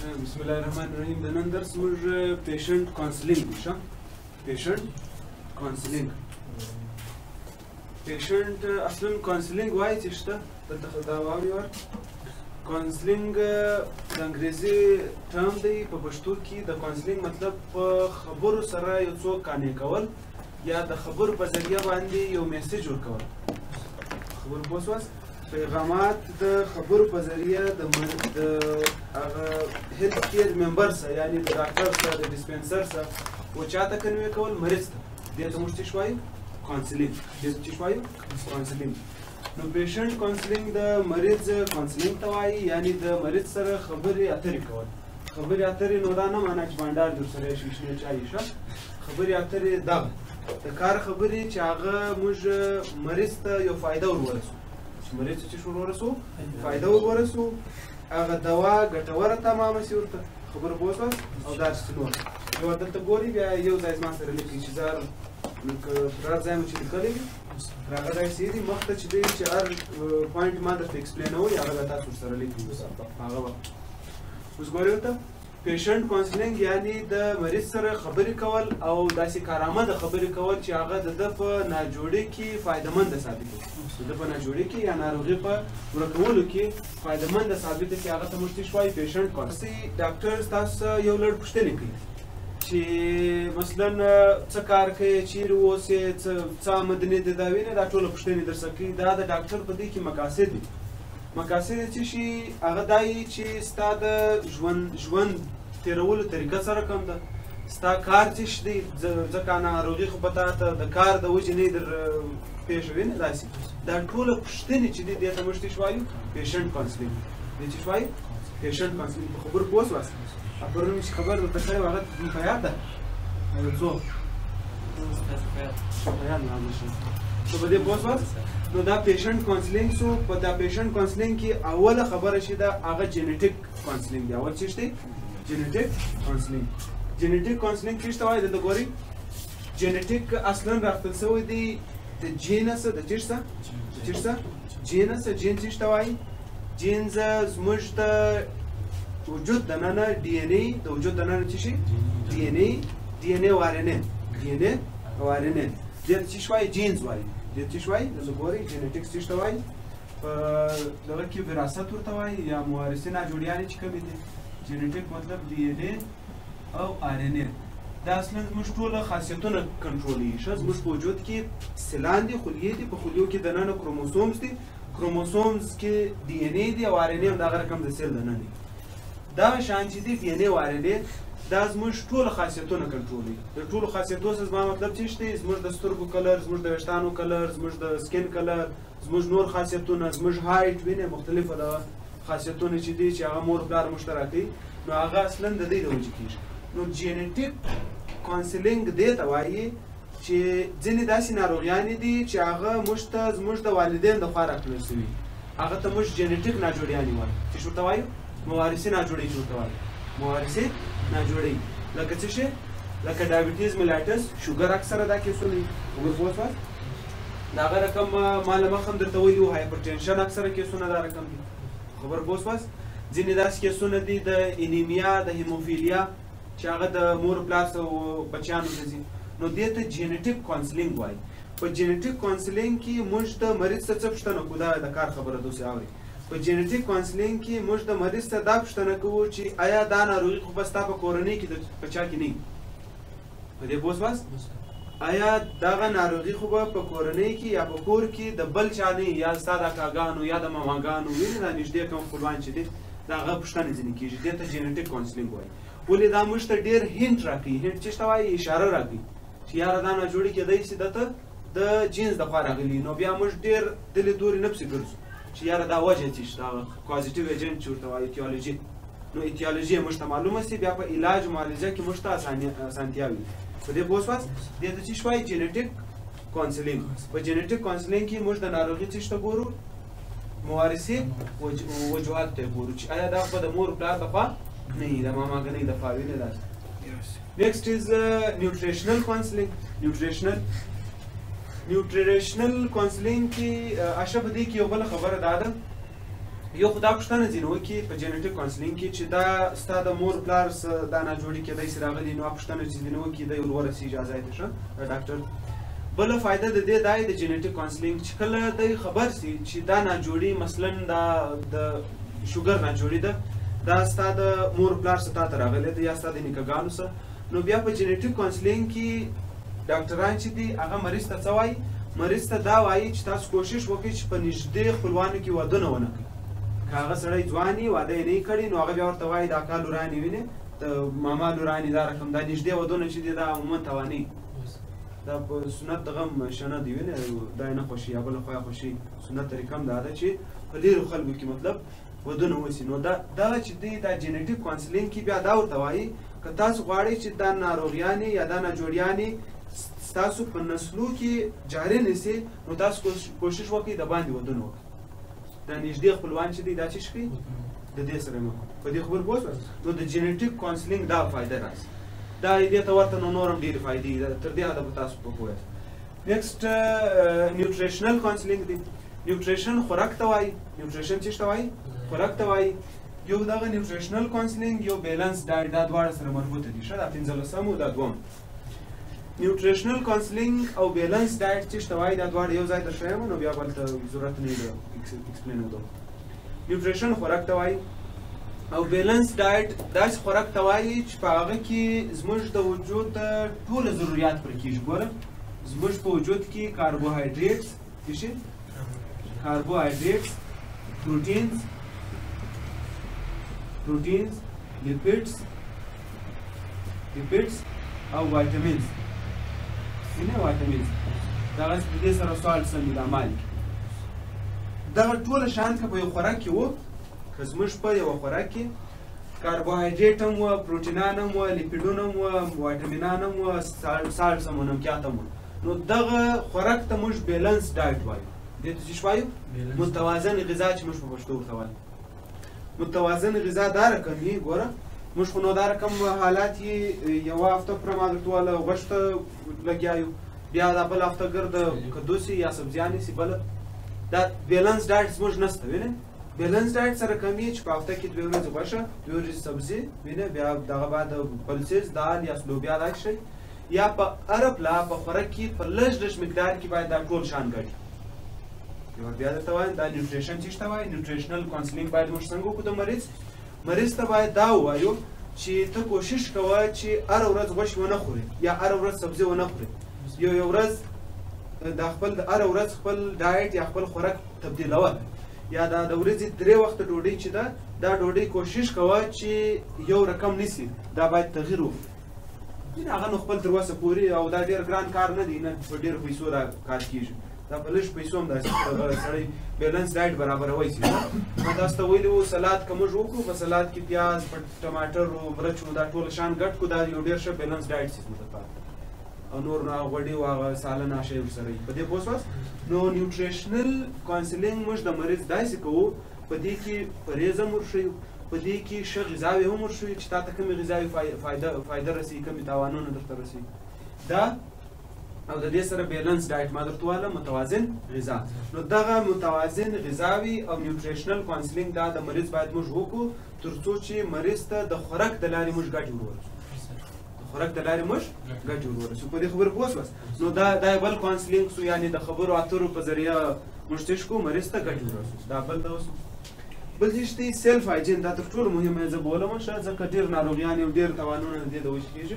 بسم الله الرحمن الرحیم. د نن درس موږ پیشنټ کانسلینګ وشو. پیشنټ کانسلینګ اصلا کانسلینګ وایي چې شته دلته دا واوري ور کانسلینګ د انګریزي ټرم دی. په پښتو کې د کانسلینګ مطلب په خبرو سره یو څوک قانع کول یا د خبرو په ذریعه باندې یو میسج ورکول. خبرو پوه شوئ؟ پیغامات د خبرو په ذریعه د هغه هیلث کیر ممبر سره یعنی د ډاکټر سره د ډسپنسر سره و چاته کنوي کول مریض ته دې ته موږ څه وایو؟ کانسلینګ. دې ته څه وایو؟ کانسلینګ. نو پیشنټ کانسلینګ د مریض کانسلینګ ته وایي یعنی د مریض سره خبرې اترې کول. خبرې اترې نو دا نه معنا چې بانډار در سره شي شنه چای شه. خبرې اترې دغه د کار خبرې چې هغه موږ مریض ته یو فایده ورورسو. مریض ته چې ورورسو فایده ورورسو هغه دوا ګټوره تمامه شي ورته خبره پوه شوه او داسې نور یو دلته ګوري بیا یو ځای زما سره لیکي چې زار لکه هر ځای مو چې لیکلی وي هغه داسې دي مخ ته چې دی چې هر پوینټ ما درته ایکسپلینوي هغه به تاسو ورسره لیکي هغه به اوس ګورئ ورته پیشنټ کانسلینګ یعنی د مریض سره خبرې کول او داسې کارآمده خبرې کول چې هغه د ده په ناجوړۍ کې فایدهمنده ثابته کړي. د ده په ناجوړۍ کې یا ناروغۍ په ورکولو کې فایدهمنده ثابته کړي هغه ته موږ څه وایو؟ پیشنټ کانسلینګ. ډاکټر ستاسو یو لړ پوښتنې کوي چې مثلا څه کار کوي، چیرې اوسې، څه آمدنې د دا وینې دا ټوله پوښتنې درڅخه کوي. دا د ډاکټر په دې کې مقاصد دي. مقاصد یې څه شي؟ هغه دا وي چې ستا د ژوند تېرولو طریقه سره کم ده، ستا کار څه شی دی، ځکه ناروغي خو به تا ته د کار د وجې نه در پېښ وي نه داسې. دا ټوله پوښتنې چې دي دې ته موږ څه وایو؟ پیشنټ کانسلینګ. دې څه وایو؟ پیشنټ کانسلینګ. په خبرو پوه شوئ؟ پرون مې چې خبر درته کړی و هغه په یاد ده؟ څوک؟ په یاد نه شي. نو په دې پوه شوئ؟ نو دا پیشنټ کانسلینګ سو. په دا پیشنټ کانسلینګ کې اوله خبره چې ده هغه جینیټیک کانسلینګ دی. اول څه دی؟ جینیټیک کانسلینګ. جینیټیک کانسلینګ څه ته وایي؟ دلته ګورئ جینیټیک اصلا راخیستل شوی دی د جینس د چیش څخه جینس. جین څه ته وایي؟ جینز زموږ د وجود دننه ډي ان اي د وجود دننه څه شي؟ ډي ان اي او ار ان اي دې ته څه وایي؟ جینز وایي. دې څه وایي؟ دلته ګورئ جینیټیک څه ته وایي؟ په دغه کې وراثت ورته وایي یا موارثي ناجوړیانې چې کومې دي. جینیټیک مطلب ډي ان اي او ار ان اي دا اصلا زموږ ټوله خاصیتونه کنټرولوي. ښه زموږ په وجود کې سلان دي، خلیې دي، په خلیو کې دننه کروموسومز دي، کروموسومز کې ډي ان اي دي او ار ان اي هم دغه رقم د سیل دننه دي. دا شان چې دي ډي ان اي او ار ان اي دا زموږ ټوله خاصیتونه کنټرولوي. د ټولو خاصیتونو څخه زما مطلب څه دی؟ زموږ د سترګو کلر، زموږ د ویښتانو کلر، زموږ د سکین کلر، زموږ نور خاصیتونه، زموږ هایټ وینې مختلفه د خاصیتونه چې دي چې هغه مور پلار مشترک دي نو هغه اصلا د دې د وجې کېږي. نو جینیټیک کانسلینګ دې ته وایي چې ځینې داسې ناروغیانې دي چې هغه موږ ته زموږ د والدینو لخوا راکړل شوي هغه ته موږ جینیټیک ناجوړیانې وایو. چې ورته وایو؟ موارثي ناجوړۍ چې ورته وایو. موارثي ناجوړۍ لکه څه شی؟ لکه ډایبټیز میلایټس، شوګر اکثره دا کیسونه دي. وګور پوه شوئ؟ د هغه رقم ما له مخه هم درته ویلي وو هایپرټینشن اکثره کیسونه دا رقم دي. خبر پوه شوئ؟ ځینې داسې کیسونه دي د انیمیا، د هیموفیلیا چې هغه د مور پلار او بچیانو ته ځي. نو دې ته جینیټیک کانسلینګ وایي. په جینیټیک کانسلینګ کې موږ د مریض څخه څه پوښتنه کوو؟ دا د کار خبره دوسې اورئ. په جینیټیک کانسلینګ کې موږ د مریض څخه دا پوښتنه کوو چې آیا دا ناروغي خو به ستا په کورنۍ کې په چا کې نه وي؟ په دې پوه شوئ؟ آیا دغه ناروغي خو به په کورنۍ کې یا په کور کې د بل چا نه یا ستا د اکاګانو یا د ماماګانو وینې دا نږدې کوم خپلوان چې دي د هغه پوښتنې ځینې کېږي. دې ته جینیټیک کانسلینګ وایي. ولې دا موږ ته ډېر هینټ راکوي. هینټ څه ته وایي؟ اشاره راکوي چې یاره دا ناجوړي کېدی شي دته د جینس دخوا راغلي. نو بیا موږ ډېر دلې دورې نه پسې ګرځو چې یاره دا وجه څه شي، دا کازیټیو ایجنټ چې ورته وایي ایتیالوجي. نو ایتیالوجي موږ ته معلومه سي بیا په علاج معالجه کې موږ ته اسانتیا وي. په دې پوه شوئ؟ دې ته څه وایي؟ جینیټیک کانسلینګ. په جینیټیک کانسلینګ کې موږ د ناروغي څه ته ګورو؟ موارثي وجوهات ته ګورو چې آیا دا خو د مور پلار لخوا نه وي، د ماماګانې لخوا وي نه داسې. نیکسټ از نیوټریشنل کانسلینګ. نیوټریشنل کانسلینګ کې اشرف دې کې یو بله خبره دا ده یو خو دا پوښتنه ځینې وکړي په جینیټیک کاونسلینګ کې چې دا ستا د مور پلار دا ناجوړي کېدای شي راغلي نو پوښتنه چې ځینې وکړي دی ور ورسي اجازه یې ښه ډاکټر بله فایده د دې دا د جینیټیک کاونسلینګ چې کله دی خبر سي چې دا ناجوړي مثلا دا د شوګر ناجوړي ده دا ستا د مور پلار څخه تا ته راغلی دی یا ستا د نیکهګانو څخه نو بیا په جینیټیک کاونسلینګ کې ډاکټران چې دي هغه مریض ته څه وایي مریض ته دا وایي چې تاسو کوشش وکړئ چې په نږدې خپلوانو کې ودونه ونه کړئ که هغه سړی ځوان وي واده یې نه وي کړی نو هغه بیا ورته وایي د اکا لورانې وینې د ماما لورانې دا رقم دا نږدې ودونه چې دي دا عموما تواني دا په سنت دغه شنه دی وینې دا یې نه خوښي یا بله خوا یې خوښي سنت طریقه هم دا ده چې په ډېرو خلکو کې مطلب ودونه وسي نو دغه چې دی دا جینیټیک کاونسلینګ کې بیا دا ورته وایي که تاسو غواړئ چې دا ناروغیانې یا دا ناجوړیانې ستاسو په نسلو کې جاري نسي نو تاسو کوشش وکړئ د باندې ودونه وکړئ دا نږدې خپلوان چې دی دا څه کوي د دې سره مو په دې خبر پوه شوئ نو د جینیټیک کاونسلینګ دا فایده راځي دا دې ته ورته نور هم ډېرې فایدې تر دې حده به تاسو پوه یاست نیکسټ نیوټریشنل کاونسلینګ دی نیوټریشن خوراک ته وایي نیوټریشن څه ته وایي خوراک ته وایي یو دغه نیوټریشنل کاونسلینګ یو بیلانس ډایټ دا دواړه سره مربوطه دي ښه دا 15 او دا 2 نیوټریشنل کاونسلینګ او بیلانس ډایټ چې ته وایي دا دواړه یو ځای ته ښیم نو بیا بل ته ضرورت نه دی ایکسپلین وکړو نیوټریشن خوراک ته وایي او بیلانس ډایټ داسې خوراک ته وایي چې په هغه کې زموږ د وجود ټول ضرورت پرې کېږي ګوره زموږ په وجود کې کاربوهایډریټس څه شي کاربوهایډریټس پروټینز لیپیډز او وایټامینز نه وایټامینز دغه په دې سره سوال سم د عمل دغه ټول شان که په یو خوراک کې وو که زموږ په یو خوراک کې کاربوهایډریټ هم وه پروټینان هم وه لیپیډونه هم وه وایټامینان هم وه سالس هم نمکیات هم وه نو دغه خوراک ته موږ بیلنس ډایټ وایو دې ته څه وایو متوازن غذا چې موږ په پښتو ورته وایو متوازن غذا دا رقم وي ګوره موږ خو نو دا رقم حالات یې یوه هفته پوره ما درته وویله غوښ ته لګیا یو بیا دا بله هفته ګرده کدو سي یا سبزیانې سي بله دا بیلنس ډایټ زموږ نشته وینې بیلنس ډایټ سره کم یې چې په هفته کې 2 ورځې غوښه 2 ورځې سبزي وینې بیا دغه بعد پلسز دال یا لوبیا داسې شی یا په هره پله په خوراک کې په لږ مقدار کې باید دا ټول شان ګډ یو بیا درته وایم دا نیوټریشن چې ته وایي نیوټریشنل کاونسلینګ باید موږ څنګه وکړو د مریض ته باید دا ووایو چې ته کوشش کوه چې هره ورځ غوښې ونه خورې یا هره ورځ سبزي ونه خورې یو ورځ دا خپل هره ورځ خپل ډایټ یا خپل خوراک تبدیلوه یا دا د ورځې 3 وخته ډوډۍ چې ده دا ډوډۍ کوشش کوه چې یو رقم نیسي دا باید تغییر وکړي هغه نو خپل تر اوسه پورې او دا ډېر ګران کار نه دی نه په ډېرو پیسو دا کار کېږي دا په لږ پیسو هم داسې سړی بیلنس ډایټ برابروی شي ما تاسو ته ویلي وو سلاد که موږ وکړو په سلاد کې پیاز ټماټر او مرچ دا ټول شان ګډ کړو دا یو ډېر ښه بیلنس ډایټ شي موږ ته او نور نو غوړي او هغه سالنه شی ورسره وي په دې پوه شوست نو نیوټریشنل کاونسلینګ موږ د مریض داسې کوو په دې کې پرهیز هم ورښیو په دې کې ښه غذاوې هم ورښیو چې تا ته کومې غذاوې فایده رسوي کومې تاوانونه درته رسوي دا او د دې سره بیلنس ډایټ ما درته وویله متوازن غذا نو دغه متوازن غذاوي او نیوټریشنل کاونسلینګ دا د مریض باید موږ وکړو تر څو چې مریض ته د خوراک د لارې موږ ګټې ورورسو خوراک د لارې موږ ګټې ورورسو په دې خبرې پوه شوست نو دا بل کاونسلینګ سو یعنې د خبرو اترو په ذریعه موږ څه شکو مریض ته ګټې ورورسو دا بل ته اوس بل چې دی سیلف هایجین دا تر ټولو مهمه زه بولم ځکه ډېر ناروغیانې او ډېر تاوانونه د دې د وجې کېږي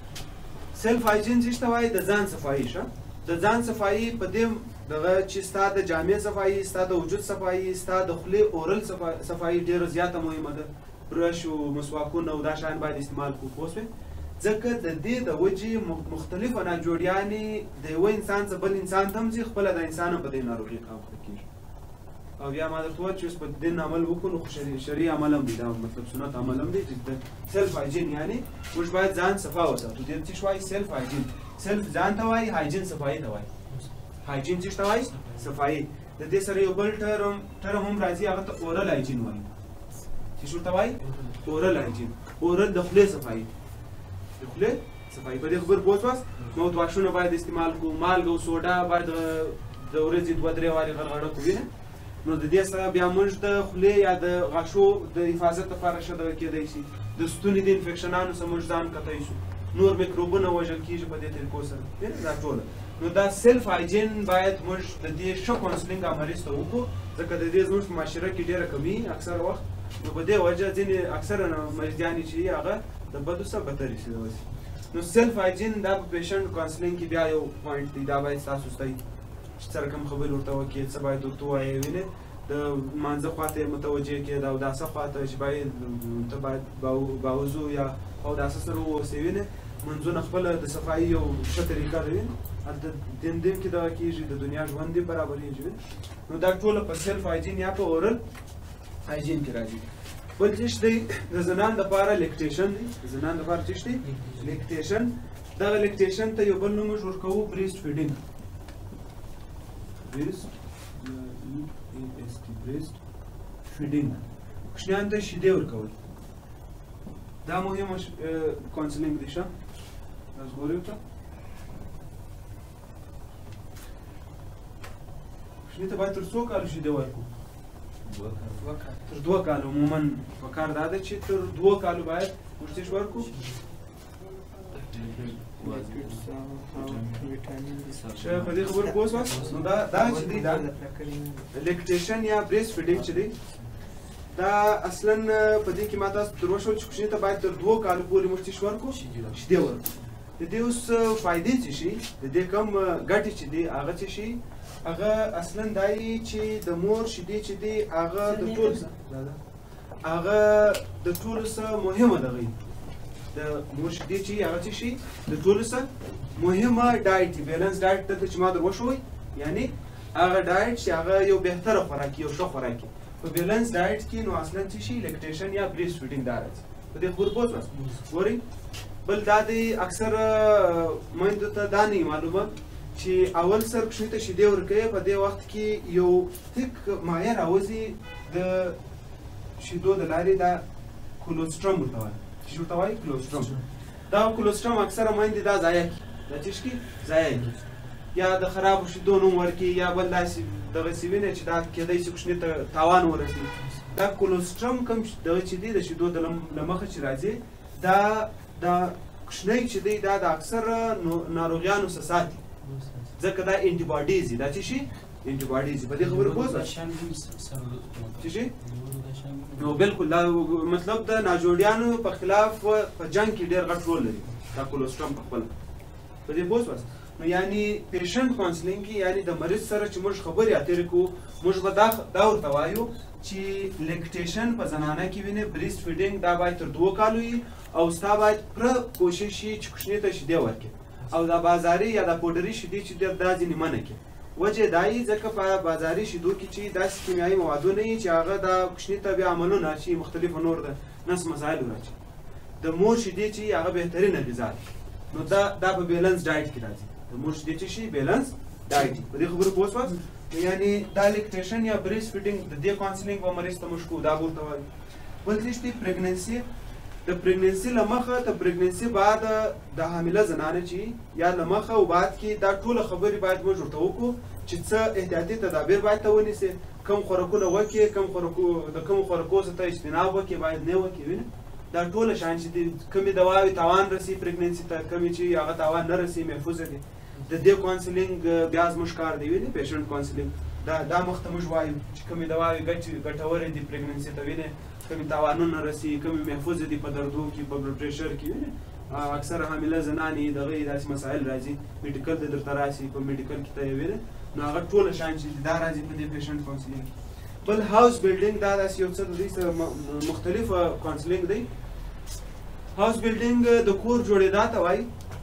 سیلف هایجین چې ته وایي د ځان صفایي شه د ځان صفایي په دې دغه چې ستا د جامې صفایي ستا د وجود صفایي ستا د خولې اورل صفایي ډېره زیاته مهمه ده برش او مسواکونه او دا شیان باید استعمال کړو پوه شوې ځکه د دې د وجې مختلفه ناجوړیانې د یوه انسان څخه بل انسان ته هم ځي خپله د انسان هم په دې ناروغي کاږي کېږي او بیا ما درته وویل چې اوس په دین عمل وکړو نو شرعي عمل هم دی دا مطلب سنت عمل هم دی چې د سیلف هایجین یعنې موږ باید ځان صفا وساتو دې ته وایي سیلف هایجین سیلف ځان ته وایي هایجین صفایي ته وایي هایجین څه ته وایي صفایي د دې سره یو بل ټرم هم راځي هغه ته اورل هایجین وایي چې څه ته وایي اورل هایجین اورل د خولې صفایي د خولې صفایي په دې خبر پوه شوست ماوت واشونه باید استعمال کړو مالګه او سوډا باید د ورځې 2-3 وارې غرغړه کړو نو د دې سره بیا موږ د خولې یا د غاښو د حفاظت لپاره ښه دغه کېدی شي د ستوني د انفیکشنانو څخه موږ ځان کتی شو نور میکروبونه وژل کېږي په دې طریقو سره دا ټوله نو دا سیلف هایجین باید موږ د دې ښه کاونسلینګ مریض ته وکړو ځکه د دې زموږ په معاشره کې ډېره کمي اکثره وخت نو په دې وجه ځینې اکثره مریضیانې چې وي هغه د بدو څخه بدترې شي داسې نو سیلف هایجین دا په پیشنټ کاونسلینګ کې بیا یو پوینټ دی دا باید ستاسو زده چې سره کوم خبرې ورته وکړي څه باید ورته ووایې وینې د مانځه خواته یې متوجه کړې د اوداسه خواته چې باید ته باید باوضو یا اوداسه سره واوسې وینې منځونه خپله د صفایي یو ښه طریقه ده وینې هلته دین کې دغه کېږي د دنیا ژوند دې برابرېږي نو دا ټوله په سیلف هایجین یا په اورل هایجین کې راځي بل څه دی د زنان دپاره لیکټیشن دی د زنان دپاره څه دی لیکټیشن دغه لیکټیشن ته یو بل نوم موږ ورکوو بریسټ فیډینګ بریسټ فیډینګ کوچنیانو ته شیدې ورکول دا مهمه کاونسلینګ دی ښه تاسو ګورئ ورته کوچني ته باید تر څو کالو شیدې ورکړو تر 2 کالو عموما پکار دا ده چې تر 2 کالو باید موږ څه ورکړو ښه په دې خبرو پوه شوه نو دا چې دی دا لیکټیشن یا بریسټ فیډینګ چې دی دا اصلا په دې کې ما تاسو تر وښول چې کوچني ته باید تر 2 کالو پورې موږ څه ورکړو شیدې ورکړو د دې اوس فایدې څه شي د دې کوم ګټې چې دی هغه څه شي هغه اصلا دای چې د مور شیدې چې دی هغه د ټول څه مهمه ده د مور شیدې چې هغه څه شي د ټولو څه مهمه ډایټ دی بیلنس ډایټ دلته چې ما در وښوی یعنی هغه ډایټ چې هغه یو بهتره خوراک یو ښه خوراک په بیلنس ډایټ کې نو اصلا څه شي لیکټیشن یا بریسټ فیډینګ دا راځي په دې خبرو پوه شوئ ګورئ بل دا دی اکثره میندو ته دا نه معلومه چې اول سر کوچني ته شیدې ورکوي په دې وخت کې یو تک مایع راوځي د شیدو د لارې دا کولوسترم ورته وایي چې ورته وایي کولوسترم دا کولوسترم اکثره میندې دا ضایع کړي دا څه شي ضایع کړي یا د خرابو شیدو نوم ورکړي یا بل داسې دغسې وینې چې دا کېدی شي کوچني ته تاوان ورسي دا کولوسترم کوم دغه چې دی د شیدو له مخه چې راځي دا کوچنی چې دی دا د اکثره ناروغیانو څخه ساتي ځکه دا انټي باډیز دي دا څه شي انټي باډیز په دې خبرو پوه شوئ څه شي نو بالکل دا مطلب د ناجوړیانو په خلاف په جنګ کې ډېر غټ رول لري دا کولوسترم په خپله په دې پوه شوئ نو یعنی پیشنټ کاونسلینګ کې یعنی د مریض سره چې موږ خبرې اترې کوو موږ به دا ورته وایو چې لیکټیشن په زنانه کې وینې بریسټ فیډینګ دا باید تر 2 کالو وي او ستا باید پوره کوشش وي چې کوچني ته شیدې ورکړي او دا بازاري یا دا پوډري شیدې چې دا ځینې منع کړي وجه دا یي ځکه په بازاري شیدو کې چې داسې کیمیاوي موادونه وي چې هغه دا کوچني ته بیا عملونه چې مختلفو نور د نس مسایل راځي د مور شیدې چې هغه بهترینه غذا ده نو دا په بیلنس ډایټ کې راځي د مور شیدې چې شي بیلنس ډایټ په دې خبرو پوه شوئ یعنی دا لیکټیشن یا بریسټ فیډینګ د دې کاونسلینګ به مریض ته موږ کوو دا به ورته وایو بل څه دی پریګننسي د پریګننسي له مخه د پریګننسي بعد د حامله زنانه چې یا له مخه او بعد کې دا ټوله خبرې باید موږ ورته وکړو چې څه احتیاطي تدابیر باید ته ونیسي کوم خوراکونه وکړي د کومو خوراکو څخه اجتناب وکړي باید نه وکړي وینې دا ټوله شیان چې دي کومې دواوې تاوان رسي پریګننسي ته کومې چې هغه تاوان نه رسي محفوظه دي د دې کاونسلینګ بیا زموږ کار دی وینې پیشنټ کاونسلینګ دا مخ ته موږ وایو چې کومې دواوې ګټورې دي پریګننسي ته وینې کومې تاوانونه رسي کومې محفوظه دي په دردو کې په بلډ پریشر کې وینې اکثره حامله زنانې دغه داسې مسایل راځي میډیکل ته درته راسي په میډیکل کې ته یې وینې نو هغه ټوله شیان چې دا راځي په دې پیشنټ کاونسلینګ بل هاوس بلډینګ دا داسې یو څه د دوی سره مختلف کاونسلینګ دی هاوس بلډینګ د کور جوړېدا ته وایي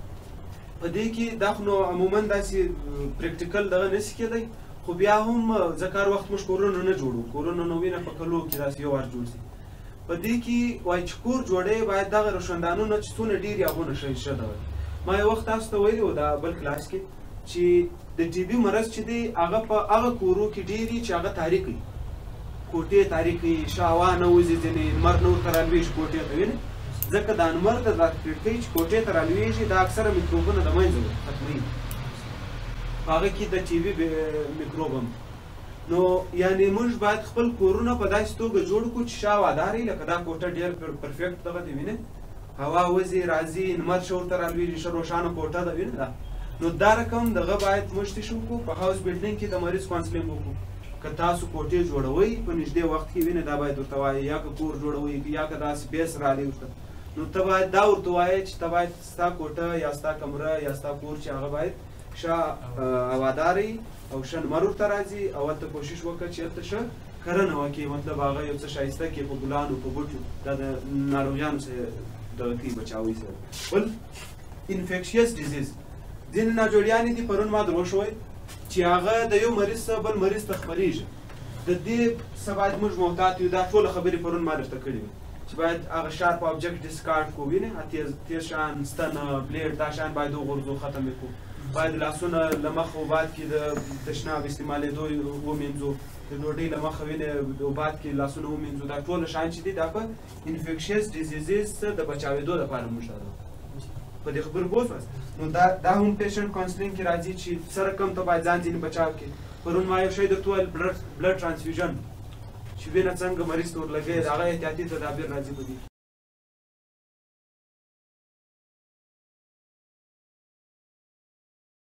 په دې کې دا خو نو عموما داسې پریکټیکل دغه نشي کېدی خو بیا هم ځکه هر وخت موږ کورونه نه جوړو کورونه نو وینه په کلو کې داسې یو وار جوړ شي په دې کې وایي چې کور جوړې باید دغه روشندانونه چې څونه ډېر یا هغونه ښه ده ما یو وخت تاسو ته ویلي وو دا بل کلاس کې چې د ټي بي مرض چې دی هغه په هغه کورو کې ډېر وي چې هغه تاریک وي کوټې تاریک وي ښه هوا نه وځي ځینې لمر نه ورته رالوېږي کوټې ته وینې ځکه دا لمر ته دا کړکۍ چې کوټې ته رالوېږي دا اکثره میکروبونه د منځه ختموي په هغه کې د ټي بي میکروب هم نو یعنې موږ باید خپل کورونه په داسې توګه جوړ کړو چې شا هوادار وي لکه دا کوټه ډېر پرفیکټ دغه دی وینې هوا وځي راځي لمر ښه ورته رالوېږي ښه روښانه کوټه ده وینې دا نو دا رقم دغه باید موږ څه وکړو په هاوس بلډینګ کې د مریض کاونسلینګ وکړو که تاسو کوټې جوړوئ په نږدې وخت کې وینې دا باید ورته وایي یا که کور جوړوئ یا که داسې بیس رالی ورته نو ته باید دا ورته وایې چې ته باید ستا کوټه یا ستا کمره یا ستا کور چې هغه باید ښه هوادار وي او ښه لمر ورته راځي او هلته کوشش وکړه چې هلته ښه کرنه وکړي مطلب هغه یو څه ښایسته کړي په ګلانو په بوټو دا د ناروغیانو سره دغه کوي بچاوي سره بل انفیکشیس ډیزیز ځینې ناجوړیانې دي پرون ما در وښوی چې هغه د یو مریض څخه بل مریض ته خپرېږي د دې څه باید موږ محتاط یو دا ټوله خبرې پرون ما درته کړې وې چې باید هغه شارپ آبجکټ ډسکارډ کړو وینې تیز شیان ستنه بلیډ دا شیان باید وغورځو ختم یې کړو باید لاسونه له مخه و بعد کې د تشناب استعمالېدو ومینځو د ډوډۍ له مخه وینې و بعد کې لاسونه ومینځو دا ټوله شیان چې دي دا په انفیکشیس ډیزیزز څخه د بچاوېدو لپاره موږ په دې خبرو پوه شوست نو دا هم پیشنټ کاونسلینګ کې راځي چې څه رقم ته باید ځان ځینې بچاو کړي پرون ما یو شی درته وویل بلډ ټرانسفیوژن چې وینه څنګه مریض ته ورلګوي د هغه احتیاطي تدابیر راځي په دې